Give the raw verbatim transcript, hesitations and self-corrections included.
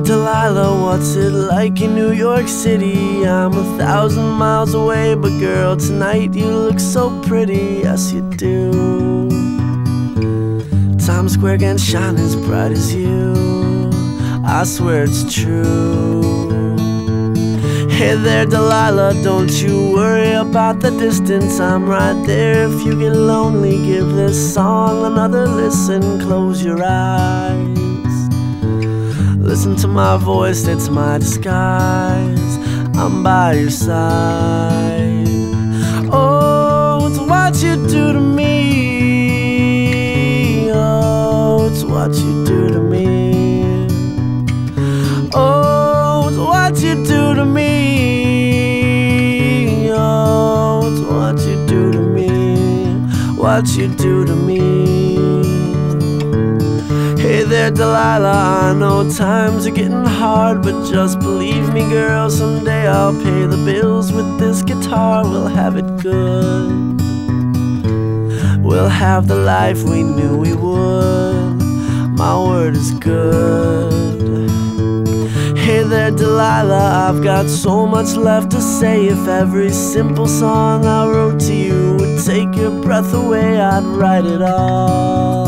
Delilah, what's it like in New York City? I'm a thousand miles away, but girl, tonight you look so pretty. Yes, you do. Times Square can shine as bright as you. I swear it's true. Hey there, Delilah, don't you worry about the distance. I'm right there if you get lonely. Give this song another listen. Close your eyes. Listen to my voice, it's my disguise. I'm by your side. Oh, it's what you do to me. Oh, it's what you do to me. Oh, it's what you do to me. Oh, it's what you do to me. What you do to me. Hey there, Delilah, I know times are getting hard, but just believe me, girl, someday I'll pay the bills with this guitar. We'll have it good. We'll have the life we knew we would. My word is good. Hey there, Delilah, I've got so much left to say. If every simple song I wrote to you would take your breath away, I'd write it all.